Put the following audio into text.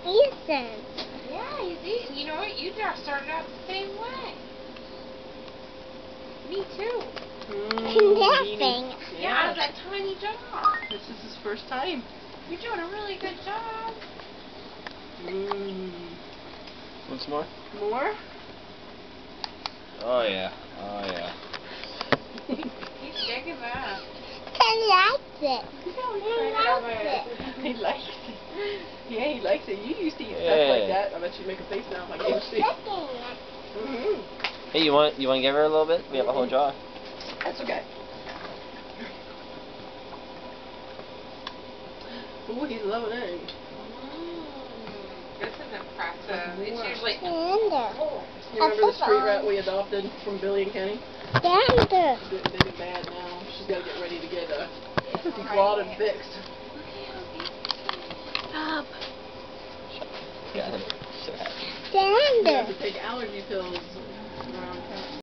Ethan. Yeah, he's eating. You know what? You just started out the same way. Me too. Laughing. Yeah, out of that tiny jar. This is his first time. You're doing a really good job. Want some more? More? Oh yeah. Oh yeah. He's digging that. He likes it. He likes it. Yeah, he likes it. You used to eat stuff like that. I bet you'd make a face now if I gave it to you. Hey, you want to give her a little bit? We have a whole jar. That's okay. Ooh, he's loving it. This is impressive. It's usually... Xander. You remember the street rat we adopted from Billy and Kenny? Xander. She's getting big and bad now. She's got to get ready to get declawed and fixed. Stop. Got him. So happy. Xander. You have to take allergy pills around town.